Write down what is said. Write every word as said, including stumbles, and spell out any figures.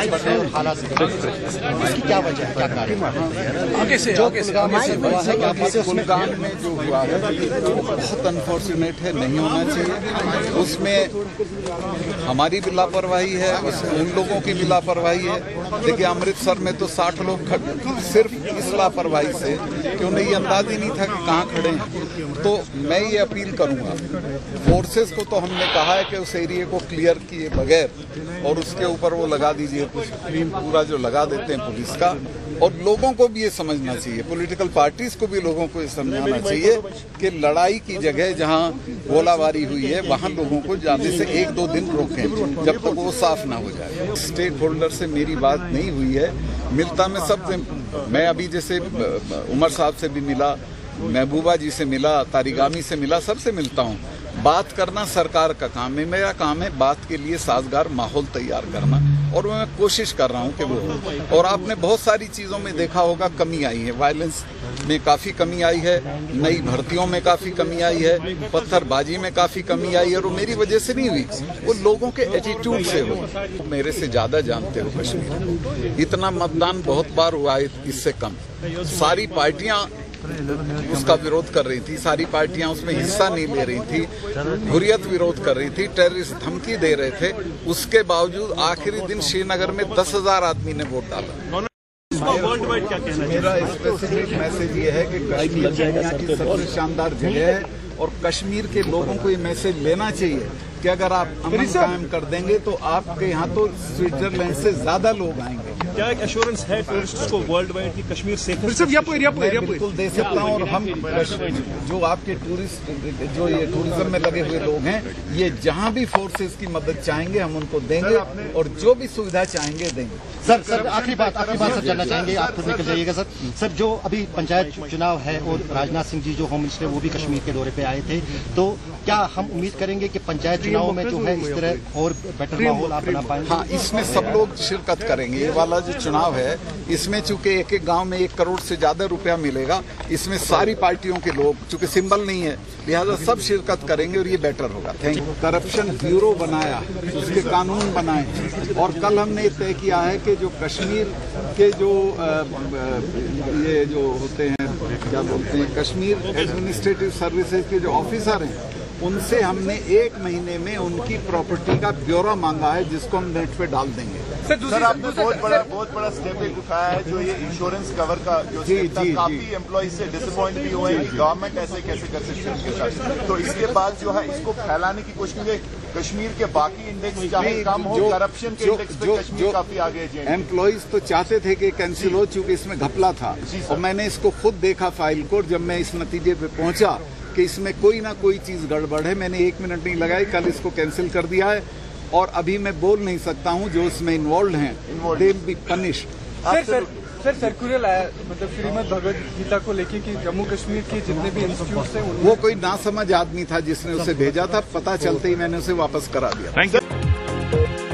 बढ़ रहे हैं और हालात इसकी क्या वजह है, क्या कारण है? जो कुलगाम में जो हुआ है वो बहुत अनफॉर्चुनेट है, नहीं होना चाहिए। उसमें हमारी भी लापरवाही है, उसमें उन लोगों की भी लापरवाही है। देखिए अमृतसर में तो साठ लोग सिर्फ इस लापरवाही से कि उन्हें ये अंदाज ही नहीं था कि कहाँ खड़े हैं। तो मैं ये अपील करूंगा, फोर्सेस को तो हमने कहा है कि उस एरिया को क्लियर किए बगैर और उसके ऊपर वो लगा दीजिए कुछ क्रीम पूरा जो लगा देते हैं पुलिस का। और लोगों को भी ये समझना चाहिए, पॉलिटिकल पार्टीज को भी लोगों को ये समझाना चाहिए कि लड़ाई की जगह जहां गोलाबारी हुई है वहां लोगों को जाने से एक दो दिन रोकें जब तक वो साफ ना हो जाए। स्टेक होल्डर से मेरी बात नहीं हुई है, मिलता मैं सबसे, मैं अभी जैसे उमर साहब से भी मिला, महबूबा जी से मिला, तारिगामी से मिला, सबसे मिलता हूँ। बात करना सरकार का काम है, मेरा काम है बात के लिए साजगार माहौल तैयार करना, और मैं कोशिश कर रहा हूं कि वो। और आपने बहुत सारी चीजों में देखा होगा कमी आई है, वायलेंस में काफी कमी आई है, नई भर्तियों में काफी कमी आई है, पत्थरबाजी में काफी कमी आई है। और वो मेरी वजह से नहीं हुई, वो लोगों के एटीट्यूड से हुई। मेरे से ज्यादा जानते हो कश्मीर, इतना मतदान बहुत बार हुआ है, इससे कम। सारी पार्टियां उसका विरोध कर रही थी, सारी पार्टियां उसमें हिस्सा नहीं ले रही थी। हुर्रियत विरोध कर रही थी, टेररिस्ट धमकी दे रहे थे, उसके बावजूद आखिरी दिन श्रीनगर में दस हजार आदमी ने वोट डाला। वर्ल्ड वाइड क्या कहना है? मेरा स्पेसिफिक मैसेज ये है कि कश्मीर दुनिया की सबसे शानदार जगह है और कश्मीर के लोगों को ये मैसेज लेना चाहिए कि अगर आप अमन कायम कर देंगे तो आपके यहाँ तो स्विट्जरलैंड से ज्यादा लोग आएंगे। क्या एक एश्योरेंस है टूरिस्ट्स को वर्ल्ड वाइड की कश्मीर सेफ है? मैं बिल्कुल दे सकता हूँ। और हम जो आपके टूरिस्ट जो ये टूरिज्म में लगे हुए लोग हैं, ये जहाँ भी फोर्सेस की मदद चाहेंगे हम उनको देंगे और जो भी सुविधा चाहेंगे देंगे। सर सर आखिरी बात आखिरी बात सर जानना चाहेंगे, आप खुद निकल जाइएगा सर। सर जो अभी पंचायत चुनाव है और राजनाथ सिंह जी जो होम मिनिस्टर वो भी कश्मीर के दौरे पे आए थे, तो क्या हम उम्मीद करेंगे कि पंचायत चुनाव में जो है इस तरह और बेटर माहौल आप बना पाएंगे? हाँ, इसमें सब लोग शिरकत करेंगे। ये वाला जो चुनाव है इसमें चूंकि एक एक गांव में एक करोड़ से ज्यादा रुपया मिलेगा, इसमें सारी पार्टियों के लोग, चूंकि सिंबल नहीं है लिहाजा सब शिरकत करेंगे और ये बेटर होगा। Thank you. करप्शन ब्यूरो बनाया, उसके कानून बनाए, और कल हमने तय किया है कि जो कश्मीर के जो आ, ये जो होते हैं क्या बोलते हैं कश्मीर एडमिनिस्ट्रेटिव सर्विसेज के जो ऑफिसर हैं, उनसे हमने एक महीने में उनकी प्रॉपर्टी का ब्यौरा मांगा है, जिसको हम नेट पे डाल देंगे। सर आपने बहुत बड़ा बहुत बड़ा स्टेप एक उठाया है, जो ये इंश्योरेंस कवर का जो स्टेप था, काफी एम्प्लॉइज से डिसअपॉइंट भी हुए हैं कि गवर्नमेंट ऐसे कैसे कर सकती है उनके साथ। तो इसके बाद जो है इसको फैलाने की कोशिश है। कश्मीर के बाकी इंडेक्स चाहे कम हो, करप्शन के इंडेक्स पे कश्मीर काफी आगे है। एम्प्लॉइज तो चाहते थे कि कैंसिल हो, चूंकि इसमें घपला था, और मैंने इसको खुद देखा फाइल को। जब मैं इस नतीजे पे पहुंचा कि इसमें कोई ना कोई चीज गड़बड़ है, मैंने एक मिनट नहीं लगाई, कल इसको कैंसिल कर दिया है। और अभी मैं बोल नहीं सकता हूं, जो इसमें इन्वॉल्व हैं they will be punished. Sir sir sir circular आया मतलब श्रीमद् भगवद गीता को लेके कि जम्मू कश्मीर के जितने भी इंस्टीट्यूट हैं वो कोई नासमझ आदमी था जिसने उसे भेजा था, पता चलते ही मैंने उसे वापस करा दिया। Thank you.